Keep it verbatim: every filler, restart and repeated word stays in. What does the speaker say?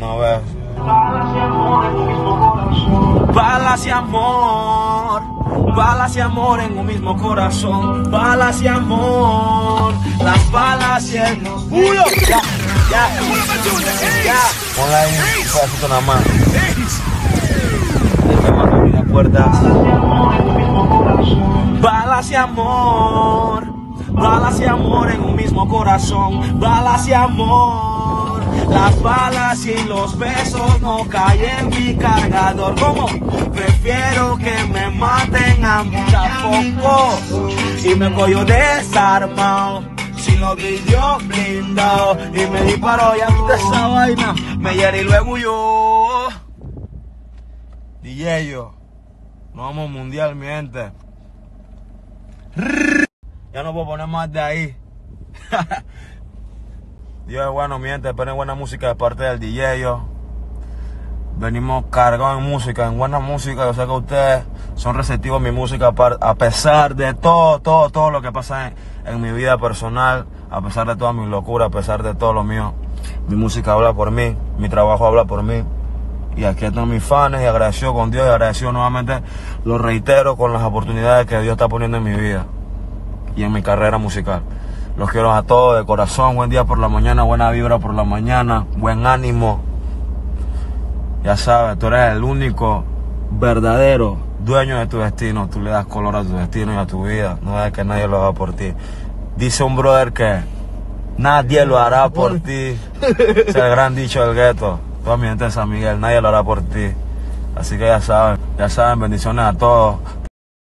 a ver. Balas y amor, balas y amor en un mismo corazón. Balas y amor, las balas y el... ¡Uy! Ya, ya, ya. Ponla ahí un pedacito nada más. Déjame abrir la puerta. Balas y amor, balas y amor en un mismo corazón. Balas y amor, las balas y los besos no caen en mi cargador. ¿Cómo? Prefiero que me maten a poco y me cojo desarmado. Si lo vi yo blindado y me disparó, ya quité esa vaina, me hiere y luego yo. D J yo, nos vamos mundial, mi gente. Ya no puedo poner más de ahí. Dios es bueno, mi gente, ponen buena música de parte del D J yo. Venimos cargados en música, en buena música. Yo sé que ustedes son receptivos a mi música a pesar de todo, todo, todo lo que pasa en, en mi vida personal, a pesar de toda mi locura, a pesar de todo lo mío. Mi música habla por mí, mi trabajo habla por mí. Y aquí están mis fans y agradecido con Dios y agradecido nuevamente, lo reitero, con las oportunidades que Dios está poniendo en mi vida y en mi carrera musical. Los quiero a todos de corazón, buen día por la mañana, buena vibra por la mañana, buen ánimo. Ya sabes, tú eres el único verdadero dueño de tu destino. Tú le das color a tu destino y a tu vida. No es que nadie lo haga por ti. Dice un brother que nadie lo hará por ti. Es el gran dicho del gueto. Toda mi gente de San Miguel, nadie lo hará por ti. Así que ya saben, ya saben, bendiciones a todos.